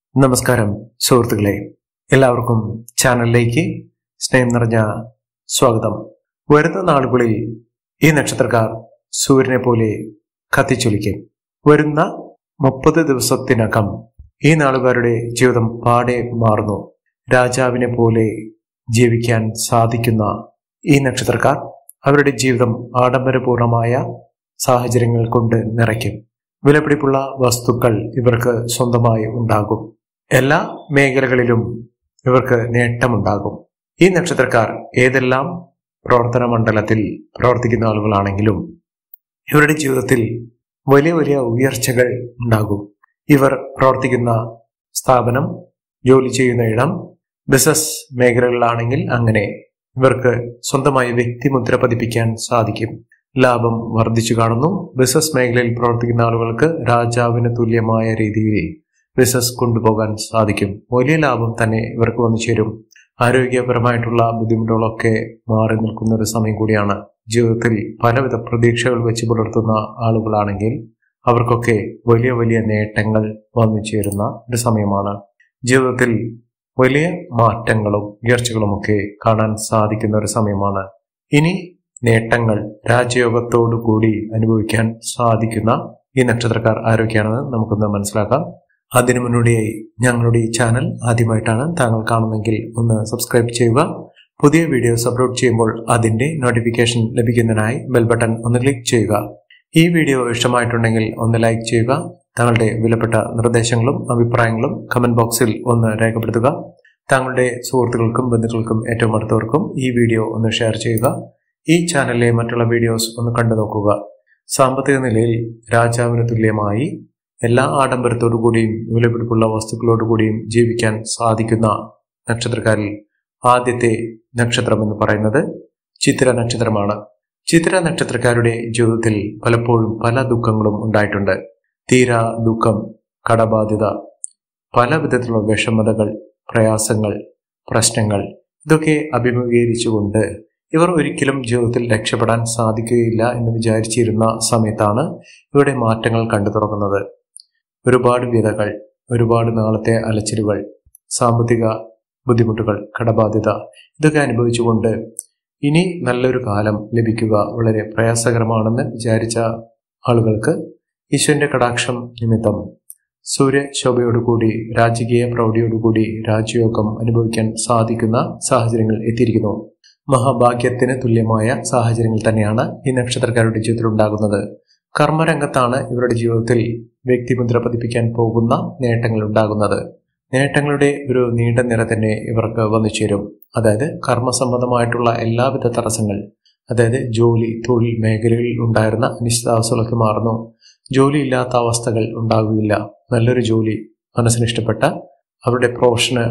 നമസ്കാരം സുഹൃത്തുക്കളെ, എല്ലാവർക്കും ചാനലിലേക്ക് സ്നേഹം നിറഞ്ഞ സ്വാഗതം. വരുന്ന നാളുകളിൽ ഈ നക്ഷത്രക്കാർ സൂര്യനെ പോലെ കത്തിച്ചൊലിക്കും. വരുന്ന 30 ദിവസത്തിനകം ഈ നാളുകാരുടെ ജീവിതം പാടെ മാറുന്നു. രാജാവിനെ പോലെ ജീവിക്കാൻ സാധിക്കുന്ന ഈ നക്ഷത്രക്കാർ അവരുടെ ജീവിതം ആഡംബരപൂർണമായ സാഹചര്യങ്ങൾ കൊണ്ട് നിറയ്ക്കും. വിലപിടിപ്പുള്ള വസ്തുക്കൾ ഇവർക്ക് സ്വന്തമായി ഉണ്ടാകും. എല്ലാ മേഖലകളിലും ഇവർക്ക് നേട്ടമുണ്ടാകും. ഈ നക്ഷത്രക്കാർ ഏതെല്ലാം പ്രവർത്തന മണ്ഡലത്തിൽ പ്രവർത്തിക്കുന്ന ആളുകളാണെങ്കിലും ഇവരുടെ ജീവിതത്തിൽ വലിയ വലിയ ഉയർച്ചകൾ ഉണ്ടാകും. ഇവർ പ്രവർത്തിക്കുന്ന സ്ഥാപനം, ജോലി ചെയ്യുന്ന ഇടം, ബിസിനസ് മേഖലകളിലാണെങ്കിൽ അങ്ങനെ ഇവർക്ക് സ്വന്തമായി വ്യക്തിമുദ്ര പതിപ്പിക്കാൻ സാധിക്കും. ലാഭം വർദ്ധിച്ചു കാണുന്നു. ബിസിനസ് മേഖലയിൽ പ്രവർത്തിക്കുന്ന ആളുകൾക്ക് രാജാവിന് തുല്യമായ രീതിയിൽ ബിസിനസ് കൊണ്ടുപോകാൻ സാധിക്കും. വലിയ ലാഭം തന്നെ ഇവർക്ക് വന്നു ചേരും. ആരോഗ്യപരമായിട്ടുള്ള ബുദ്ധിമുട്ടുകളൊക്കെ മാറി നിൽക്കുന്ന ഒരു സമയം കൂടിയാണ്. ജീവിതത്തിൽ പലവിധ പ്രതീക്ഷകൾ വെച്ച് പുലർത്തുന്ന ആളുകളാണെങ്കിൽ അവർക്കൊക്കെ വലിയ വലിയ നേട്ടങ്ങൾ വന്നു ചേരുന്ന ഒരു സമയമാണ്. ജീവിതത്തിൽ വലിയ മാറ്റങ്ങളും ഉയർച്ചകളുമൊക്കെ കാണാൻ സാധിക്കുന്ന ഒരു സമയമാണ്. ഇനി നേട്ടങ്ങൾ രാജയോഗത്തോടു കൂടി അനുഭവിക്കാൻ സാധിക്കുന്ന ഈ നക്ഷത്രക്കാർ ആരൊക്കെയാണെന്ന് നമുക്കൊന്ന് മനസ്സിലാക്കാം. അതിനു മുന്നോടിയായി ഞങ്ങളുടെ ഈ ചാനൽ ആദ്യമായിട്ടാണ് താങ്കൾ കാണുന്നെങ്കിൽ ഒന്ന് സബ്സ്ക്രൈബ് ചെയ്യുക. പുതിയ വീഡിയോസ് അപ്ലോഡ് ചെയ്യുമ്പോൾ അതിന്റെ നോട്ടിഫിക്കേഷൻ ലഭിക്കുന്നതിനായി ബെൽ ബട്ടൺ ഒന്ന് ക്ലിക്ക് ചെയ്യുക. ഈ വീഡിയോ ഇഷ്ടമായിട്ടുണ്ടെങ്കിൽ ഒന്ന് ലൈക്ക് ചെയ്യുക. താങ്കളുടെ വിലപ്പെട്ട നിർദ്ദേശങ്ങളും അഭിപ്രായങ്ങളും കമന്റ് ബോക്സിൽ ഒന്ന് രേഖപ്പെടുത്തുക. താങ്കളുടെ സുഹൃത്തുക്കൾക്കും ബന്ധുക്കൾക്കും ഏറ്റവും അടുത്തവർക്കും ഈ വീഡിയോ ഒന്ന് ഷെയർ ചെയ്യുക. ഈ ചാനലിലെ മറ്റുള്ള വീഡിയോസ് ഒന്ന് കണ്ടു നോക്കുക. സാമ്പത്തിക നിലയിൽ രാജാവിന് തുല്യമായി എല്ലാ ആഡംബരത്തോടുകൂടിയും വിലപിടിപ്പുള്ള വസ്തുക്കളോടുകൂടിയും ജീവിക്കാൻ സാധിക്കുന്ന നക്ഷത്രക്കാരിൽ ആദ്യത്തെ നക്ഷത്രം എന്ന് പറയുന്നത് ചിത്തിര നക്ഷത്രമാണ്. ചിത്തിര നക്ഷത്രക്കാരുടെ ജീവിതത്തിൽ പലപ്പോഴും പല ദുഃഖങ്ങളും ഉണ്ടായിട്ടുണ്ട്. തീരാ ദുഃഖം, കടബാധ്യത, പല വിധത്തിലുള്ള വിഷമതകൾ, പ്രയാസങ്ങൾ, പ്രശ്നങ്ങൾ ഇതൊക്കെ അഭിമുഖീകരിച്ചുകൊണ്ട് ഇവർ ഒരിക്കലും ജീവിതത്തിൽ രക്ഷപ്പെടാൻ സാധിക്കുകയില്ല എന്ന് വിചാരിച്ചിരുന്ന സമയത്താണ് ഇവിടെ മാറ്റങ്ങൾ കണ്ടു തുടങ്ങുന്നത്. ഒരുപാട് വ്യതകൾ, ഒരുപാട് നാളത്തെ അലച്ചിലുകൾ, സാമ്പത്തിക ബുദ്ധിമുട്ടുകൾ, കടബാധ്യത ഇതൊക്കെ അനുഭവിച്ചുകൊണ്ട് ഇനി നല്ലൊരു കാലം ലഭിക്കുക വളരെ പ്രയാസകരമാണെന്ന് വിചാരിച്ച ആളുകൾക്ക് ഈശ്വരന്റെ കടാക്ഷം നിമിത്തം സൂര്യശോഭയോടുകൂടി രാജകീയ പ്രൗഢിയോടുകൂടി രാജയോഗം അനുഭവിക്കാൻ സാധിക്കുന്ന സാഹചര്യങ്ങൾ എത്തിയിരിക്കുന്നു. മഹാഭാഗ്യത്തിന് തുല്യമായ സാഹചര്യങ്ങൾ തന്നെയാണ് ഈ നക്ഷത്രക്കാരുടെ ജീവിതത്തിൽ ഉണ്ടാകുന്നത്. കർമ്മരംഗത്താണ് ഇവരുടെ ജീവിതത്തിൽ വ്യക്തിമുദ്ര പതിപ്പിക്കാൻ പോകുന്ന നേട്ടങ്ങൾ ഉണ്ടാകുന്നത്. നേട്ടങ്ങളുടെ ഒരു നീണ്ട നിര തന്നെ ഇവർക്ക് വന്നു ചേരും. അതായത് കർമ്മസംബന്ധമായിട്ടുള്ള എല്ലാവിധ തടസ്സങ്ങൾ, അതായത് ജോലി, തൊഴിൽ മേഖലകളിൽ ഉണ്ടായിരുന്ന അനിശ്ചിതാവസ്ഥകളൊക്കെ മാറുന്നു. ജോലിയില്ലാത്ത അവസ്ഥകൾ ഉണ്ടാകുകയില്ല. നല്ലൊരു ജോലി, മനസ്സിനിഷ്ടപ്പെട്ട അവരുടെ പ്രൊഫഷന്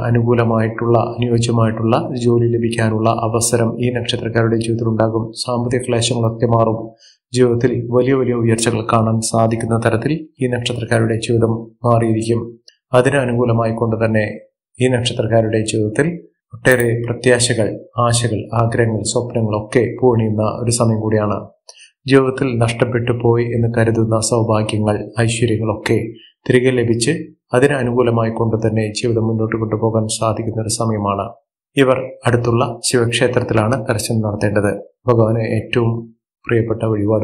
അനുയോജ്യമായിട്ടുള്ള ജോലി ലഭിക്കാനുള്ള അവസരം ഈ നക്ഷത്രക്കാരുടെ ജീവിതത്തിൽ ഉണ്ടാകും. സാമ്പത്തിക ക്ലേശങ്ങളൊക്കെ മാറും. ജീവിതത്തിൽ വലിയ വലിയ ഉയർച്ചകൾ കാണാൻ സാധിക്കുന്ന തരത്തിൽ ഈ നക്ഷത്രക്കാരുടെ ജീവിതം മാറിയിരിക്കും. അതിന് അനുകൂലമായി കൊണ്ട് തന്നെ ഈ നക്ഷത്രക്കാരുടെ ജീവിതത്തിൽ ഒട്ടേറെ പ്രത്യാശകൾ, ആശകൾ, ആഗ്രഹങ്ങൾ, സ്വപ്നങ്ങളൊക്കെ പൂണിയുന്ന ഒരു സമയം കൂടിയാണ്. ജീവിതത്തിൽ നഷ്ടപ്പെട്ടു പോയി എന്ന് കരുതുന്ന സൗഭാഗ്യങ്ങൾ, ഐശ്വര്യങ്ങളൊക്കെ തിരികെ ലഭിച്ച് അതിന് അനുകൂലമായി കൊണ്ട് തന്നെ ജീവിതം മുന്നോട്ട് കൊണ്ടുപോകാൻ സാധിക്കുന്ന ഒരു സമയമാണ്. ഇവർ അടുത്തുള്ള ശിവക്ഷേത്രത്തിലാണ് ദർശനം നടത്തേണ്ടത്. ഭഗവാന് ഏറ്റവും പ്രിയപ്പെട്ട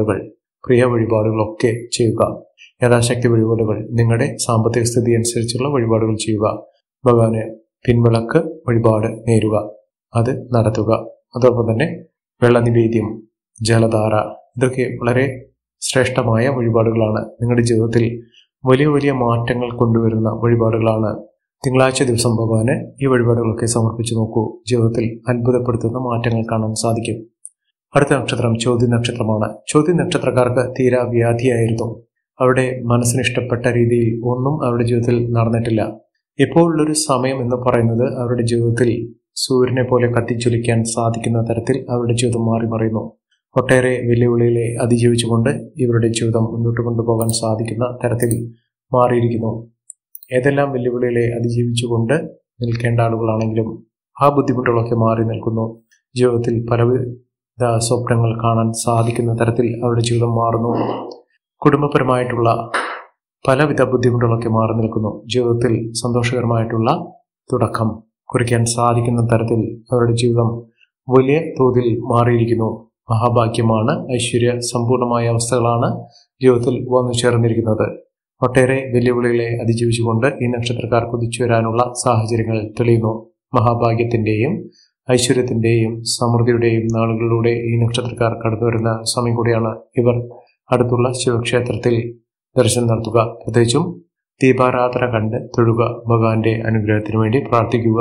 പ്രിയ വഴിപാടുകളൊക്കെ ചെയ്യുക. യഥാശക്തി വഴിപാടുകൾ, നിങ്ങളുടെ സാമ്പത്തിക സ്ഥിതി അനുസരിച്ചുള്ള വഴിപാടുകൾ ചെയ്യുക. ഭഗവാന് പിൻവിളക്ക് വഴിപാട് നേരുക, അത് നടത്തുക. അതോടൊപ്പം തന്നെ വെള്ളനിവേദ്യം, ജലധാര ഇതൊക്കെ വളരെ ശ്രേഷ്ഠമായ വഴിപാടുകളാണ്. നിങ്ങളുടെ ജീവിതത്തിൽ വലിയ വലിയ മാറ്റങ്ങൾ കൊണ്ടുവരുന്ന വഴിപാടുകളാണ്. തിങ്കളാഴ്ച ദിവസം ഭഗവാന് ഈ വഴിപാടുകളൊക്കെ സമർപ്പിച്ചു നോക്കൂ. ജീവിതത്തിൽ അത്ഭുതപ്പെടുത്തുന്ന മാറ്റങ്ങൾ കാണാൻ സാധിക്കും. അടുത്ത നക്ഷത്രം ചോതി നക്ഷത്രമാണ്. ചോതി നക്ഷത്രക്കാർക്ക് തീരാ വ്യാധിയായിരുന്നു. അവരുടെ മനസ്സിനിഷ്ടപ്പെട്ട രീതിയിൽ ഒന്നും അവരുടെ ജീവിതത്തിൽ നടന്നിട്ടില്ല. ഇപ്പോൾ ഉള്ളൊരു സമയം എന്ന് പറയുന്നത് അവരുടെ ജീവിതത്തിൽ സൂര്യനെ പോലെ കത്തിച്ചൊലിക്കാൻ സാധിക്കുന്ന തരത്തിൽ അവരുടെ ജീവിതം മാറി മറിയുന്നു. ഒട്ടേറെ വെല്ലുവിളികളെ അതിജീവിച്ചുകൊണ്ട് ഇവരുടെ ജീവിതം മുന്നോട്ട് കൊണ്ടുപോകാൻ സാധിക്കുന്ന തരത്തിൽ മാറിയിരിക്കുന്നു. ഏതെല്ലാം വെല്ലുവിളികളെ അതിജീവിച്ചുകൊണ്ട് നിൽക്കേണ്ട ആളുകളാണെങ്കിലും ആ ബുദ്ധിമുട്ടുകളൊക്കെ മാറി നിൽക്കുന്നു. ജീവിതത്തിൽ പലവിധ സ്വപ്നങ്ങൾ കാണാൻ സാധിക്കുന്ന തരത്തിൽ അവരുടെ ജീവിതം മാറുന്നു. കുടുംബപരമായിട്ടുള്ള പലവിധ ബുദ്ധിമുട്ടുകളൊക്കെ മാറി നിൽക്കുന്നു. ജീവിതത്തിൽ സന്തോഷകരമായിട്ടുള്ള തുടക്കം കുറിക്കാൻ സാധിക്കുന്ന തരത്തിൽ അവരുടെ ജീവിതം വലിയ തോതിൽ മാറിയിരിക്കുന്നു. മഹാഭാഗ്യമാണ്, ഐശ്വര്യ സമ്പൂർണമായ അവസ്ഥകളാണ് ജീവിതത്തിൽ വന്നു ചേർന്നിരിക്കുന്നത്. ഒട്ടേറെ വെല്ലുവിളികളെ അതിജീവിച്ചുകൊണ്ട് ഈ നക്ഷത്രക്കാർ കുതിച്ചു വരാനുള്ള സാഹചര്യങ്ങൾ തെളിയുന്നു. മഹാഭാഗ്യത്തിന്റെയും ഐശ്വര്യത്തിന്റെയും സമൃദ്ധിയുടെയും നാളുകളിലൂടെ ഈ നക്ഷത്രക്കാർ കടന്നു വരുന്ന സമയം കൂടിയാണ്. ഇവർ അടുത്തുള്ള ശിവക്ഷേത്രത്തിൽ ദർശനം നടത്തുക, പ്രത്യേകിച്ചും ദീപാരാധന കണ്ട് തൊഴുക, ഭഗവാന്റെ അനുഗ്രഹത്തിനു വേണ്ടി പ്രാർത്ഥിക്കുക.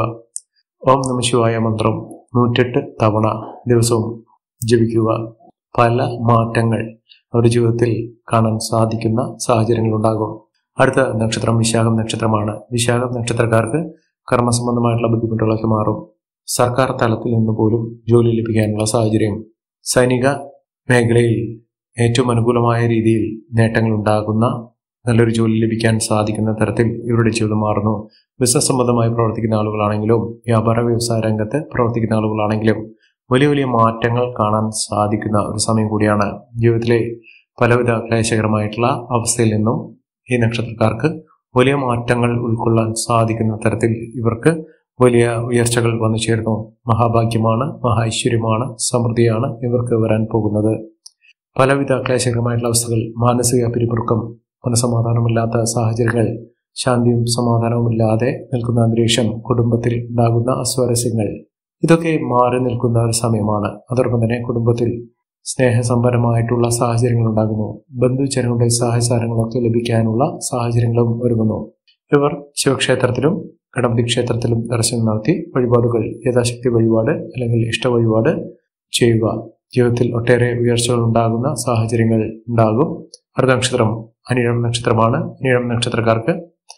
ഓം നമഃശിവായ മന്ത്രം 108 തവണ ദിവസവും ജപിക്കുക. പല മാറ്റങ്ങൾ അവരുടെ ജീവിതത്തിൽ കാണാൻ സാധിക്കുന്ന സാഹചര്യങ്ങളുണ്ടാകും. അടുത്ത നക്ഷത്രം വിശാഖം നക്ഷത്രമാണ്. വിശാഖം നക്ഷത്രക്കാർക്ക് കർമ്മസംബന്ധമായിട്ടുള്ള ബുദ്ധിമുട്ടുകളൊക്കെ മാറും. സർക്കാർ തലത്തിൽ നിന്ന് പോലും ജോലി ലഭിക്കാനുള്ള സാഹചര്യം, സൈനിക മേഖലയിൽ ഏറ്റവും അനുകൂലമായ രീതിയിൽ നേട്ടങ്ങൾ ഉണ്ടാകുന്ന നല്ലൊരു ജോലി ലഭിക്കാൻ സാധിക്കുന്ന തരത്തിൽ ഇവരുടെ ജീവിതം മാറുന്നു. ബിസിനസ് സംബന്ധമായി പ്രവർത്തിക്കുന്ന ആളുകളാണെങ്കിലും വ്യാപാര വ്യവസായ രംഗത്ത് പ്രവർത്തിക്കുന്ന ആളുകളാണെങ്കിലും വലിയ വലിയ മാറ്റങ്ങൾ കാണാൻ സാധിക്കുന്ന ഒരു സമയം കൂടിയാണ്. ജീവിതത്തിലെ പലവിധ ക്ലേശകരമായിട്ടുള്ള അവസ്ഥയിൽ നിന്നും ഈ നക്ഷത്രക്കാർക്ക് വലിയ മാറ്റങ്ങൾ ഉൾക്കൊള്ളാൻ സാധിക്കുന്ന തരത്തിൽ ഇവർക്ക് വലിയ ഉയർച്ചകൾ വന്നു ചേർന്നു. മഹാഭാഗ്യമാണ്, മഹാഐശ്വര്യമാണ്, സമൃദ്ധിയാണ് ഇവർക്ക് വരാൻ പോകുന്നത്. പലവിധ ക്ലേശകരമായിട്ടുള്ള അവസ്ഥകൾ, മാനസിക പിരിമുറുക്കം, മനസമാധാനമില്ലാത്ത സാഹചര്യങ്ങൾ, ശാന്തിയും സമാധാനവും ഇല്ലാതെ നിൽക്കുന്ന അന്തരീക്ഷം, കുടുംബത്തിൽ ഉണ്ടാകുന്ന അസ്വാരസ്യങ്ങൾ, ഇതൊക്കെ മാറി നിൽക്കുന്ന ഒരു സമയമാണ്. അതോടൊപ്പം തന്നെ കുടുംബത്തിൽ സ്നേഹസമ്പന്നമായിട്ടുള്ള സാഹചര്യങ്ങൾ ഉണ്ടാകുന്നു. ബന്ധുജനങ്ങളുടെ സഹചാരങ്ങളൊക്കെ ലഭിക്കാനുള്ള സാഹചര്യങ്ങളും ഒരുങ്ങുന്നു. ഇവർ ശിവക്ഷേത്രത്തിലും ഗണപതി ക്ഷേത്രത്തിലും ദർശനം നടത്തി വഴിപാടുകൾ, യഥാശക്തി വഴിപാട് അല്ലെങ്കിൽ ഇഷ്ട വഴിപാട് ചെയ്യുക. ജീവിതത്തിൽ ഒട്ടേറെ ഉയർച്ചകൾ ഉണ്ടാകുന്ന സാഹചര്യങ്ങൾ ഉണ്ടാകും. അടുത്ത നക്ഷത്രം അനിഴം നക്ഷത്രമാണ്. അനിഴം നക്ഷത്രക്കാർക്ക്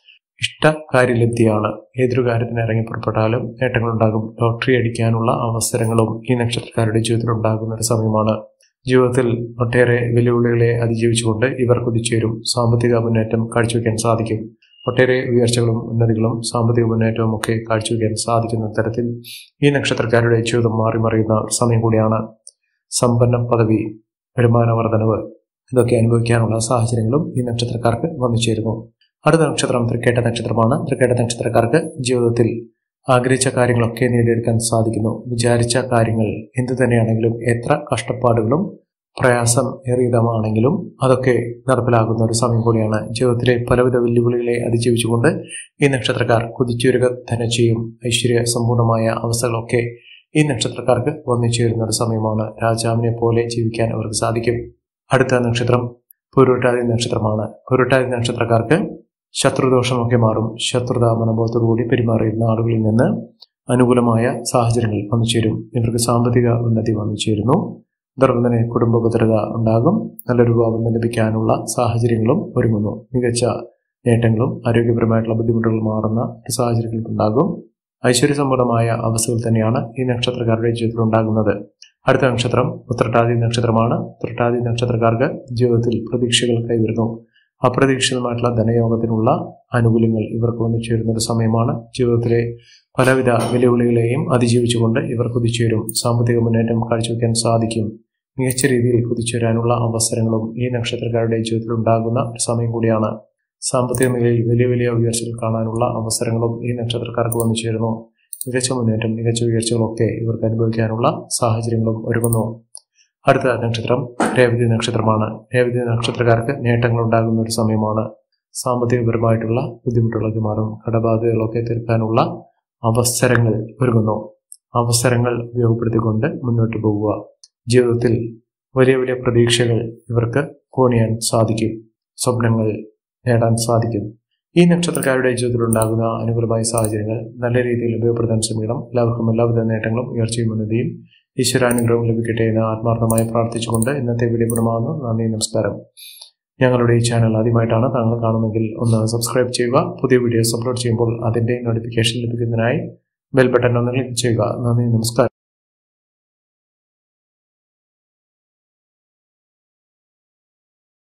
ഇഷ്ടകാര്യലബ്ധിയാണ്. ഏതൊരു കാര്യത്തിന് ഇറങ്ങി പുറപ്പെട്ടാലും നേട്ടങ്ങളുണ്ടാകും. ലോട്ടറി അടിക്കാനുള്ള അവസരങ്ങളും ഈ നക്ഷത്രക്കാരുടെ ജീവിതത്തിൽ ഉണ്ടാകുന്ന ഒരു സമയമാണ്. ജീവിതത്തിൽ ഒട്ടേറെ വെല്ലുവിളികളെ അതിജീവിച്ചുകൊണ്ട് ഇവർ കുതിച്ചുവരും. സാമ്പത്തിക മുന്നേറ്റം കാഴ്ചവെക്കാൻ സാധിക്കും. ഒട്ടേറെ ഉയർച്ചകളും ഉന്നതികളും സാമ്പത്തിക മുന്നേറ്റവും ഒക്കെ കാഴ്ചവെക്കാൻ സാധിക്കുന്ന തരത്തിൽ ഈ നക്ഷത്രക്കാരുടെ ജീവിതം മാറി മറിയുന്ന സമയം കൂടിയാണ്. സമ്പന്ന പദവി, വരുമാന വർധനവ്, ഇതൊക്കെ അനുഭവിക്കാനുള്ള സാഹചര്യങ്ങളും ഈ നക്ഷത്രക്കാർക്ക് വന്നു ചേരുന്നു. അടുത്ത നക്ഷത്രം തൃക്കേട്ട നക്ഷത്രമാണ്. തൃക്കേട്ട നക്ഷത്രക്കാർക്ക് ജീവിതത്തിൽ ആഗ്രഹിച്ച കാര്യങ്ങളൊക്കെ നേടിയെടുക്കാൻ സാധിക്കുന്നു. വിചാരിച്ച കാര്യങ്ങൾ എന്തു തന്നെയാണെങ്കിലും, എത്ര കഷ്ടപ്പാടുകളും പ്രയാസം ഏറിയതുമാണെങ്കിലും അതൊക്കെ നടപ്പിലാകുന്ന ഒരു സമയം കൂടിയാണ്. ജീവിതത്തിലെ പലവിധ വെല്ലുവിളികളെ അതിജീവിച്ചുകൊണ്ട് ഈ നക്ഷത്രക്കാർ കുതിച്ചുവരിക തന്നെ ചെയ്യും. ഐശ്വര്യ സമ്പൂർണമായ അവസ്ഥകളൊക്കെ ഈ നക്ഷത്രക്കാർക്ക് വന്നു ചേരുന്ന ഒരു സമയമാണ്. രാജാവിനെ പോലെ ജീവിക്കാൻ അവർക്ക് സാധിക്കും. അടുത്ത നക്ഷത്രം പൂരുരുട്ടാതി നക്ഷത്രമാണ്. പൂരുരുട്ടാതി നക്ഷത്രക്കാർക്ക് ശത്രുദോഷമൊക്കെ മാറും. ശത്രുത മനോഭാവത്തോടുകൂടി പെരുമാറിയിരുന്ന ആളുകളിൽ നിന്ന് അനുകൂലമായ സാഹചര്യങ്ങൾ വന്നു ചേരും. ഇവർക്ക് സാമ്പത്തിക ഉന്നതി വന്നു ചേരുന്നു. അതോടൊപ്പം തന്നെ കുടുംബ ഭദ്രത ഉണ്ടാകും. നല്ലൊരു വിവാഹം ലഭിക്കാനുള്ള സാഹചര്യങ്ങളും ഒരുങ്ങുന്നു. മികച്ച നേട്ടങ്ങളും ആരോഗ്യപരമായിട്ടുള്ള ബുദ്ധിമുട്ടുകൾ മാറുന്ന സാഹചര്യങ്ങൾ ഉണ്ടാകും. ഐശ്വര്യസമ്പന്നമായ അവസ്ഥകൾ തന്നെയാണ് ഈ നക്ഷത്രക്കാരുടെ ജീവിതത്തിൽ ഉണ്ടാകുന്നത്. അടുത്ത നക്ഷത്രം ഉത്രട്ടാതി നക്ഷത്രമാണ്. ഉത്രട്ടാതി നക്ഷത്രക്കാർക്ക് ജീവിതത്തിൽ പ്രതീക്ഷകൾ കൈവരുന്നു. അപ്രതീക്ഷിതമായിട്ടുള്ള ധനയോഗത്തിനുള്ള ആനുകൂല്യങ്ങൾ ഇവർക്ക് വന്നു ചേരുന്ന ഒരു സമയമാണ്. ജീവിതത്തിലെ പലവിധ വെല്ലുവിളികളെയും അതിജീവിച്ചുകൊണ്ട് ഇവർ കുതിച്ചുവരും. സാമ്പത്തിക മുന്നേറ്റം കാഴ്ചവെക്കാൻ സാധിക്കും. മികച്ച രീതിയിൽ കുതിച്ചുവരാനുള്ള അവസരങ്ങളും ഈ നക്ഷത്രക്കാരുടെ ജീവിതത്തിൽ ഉണ്ടാകുന്ന ഒരു സമയം കൂടിയാണ്. സാമ്പത്തിക നിലയിൽ വലിയ വലിയ ഉയർച്ചകൾ കാണാനുള്ള അവസരങ്ങളും ഈ നക്ഷത്രക്കാർക്ക് വന്നു ചേരുന്നു. മികച്ച മുന്നേറ്റം, മികച്ച ഉയർച്ചകളൊക്കെ ഇവർക്ക് അനുഭവിക്കാനുള്ള സാഹചര്യങ്ങളും ഒരുങ്ങുന്നു. അടുത്ത നക്ഷത്രം രേവതി നക്ഷത്രമാണ്. രേവതി നക്ഷത്രക്കാർക്ക് നേട്ടങ്ങൾ ഉണ്ടാകുന്ന ഒരു സമയമാണ്. സാമ്പത്തികപരമായിട്ടുള്ള ബുദ്ധിമുട്ടുകളൊക്കെ മാറും. കടബാധ്യതകളൊക്കെ തീർക്കാനുള്ള അവസരങ്ങൾ ഒരുങ്ങുന്നു. അവസരങ്ങൾ ഉപയോഗപ്പെടുത്തിക്കൊണ്ട് മുന്നോട്ട് പോവുക. ജീവിതത്തിൽ വലിയ വലിയ പ്രതീക്ഷകൾ ഇവർക്ക് കോണിയാൻ സാധിക്കും. സ്വപ്നങ്ങൾ നേടാൻ സാധിക്കും. ഈ നക്ഷത്രക്കാരുടെ ജീവിതത്തിൽ ഉണ്ടാകുന്ന അനുകൂലമായ സാഹചര്യങ്ങൾ നല്ല രീതിയിൽ ഉപയോഗപ്പെടുത്താൻ ശ്രമിക്കണം. എല്ലാവർക്കും എല്ലാവിധ നേട്ടങ്ങളും ഉയർച്ചയും ഉന്നതിയും ഈശ്വരാനുഗ്രഹം ലഭിക്കട്ടെ എന്ന് ആത്മാർത്ഥമായി പ്രാർത്ഥിച്ചുകൊണ്ട് ഇന്നത്തെ വീഡിയോ പൂർണ്ണമാകുന്നു. നന്ദി, നമസ്കാരം. ഞങ്ങളുടെ ഈ ചാനൽ ആദ്യമായിട്ടാണ് താങ്കൾ കാണുമെങ്കിൽ ഒന്ന് സബ്സ്ക്രൈബ് ചെയ്യുക. പുതിയ വീഡിയോസ് അപ്ലോഡ് ചെയ്യുമ്പോൾ അതിന്റെ നോട്ടിഫിക്കേഷൻ ലഭിക്കുന്നതിനായി ബെൽ ബട്ടൺ ഒന്ന് ക്ലിക്ക് ചെയ്യുക. നന്ദി, നമസ്കാരം.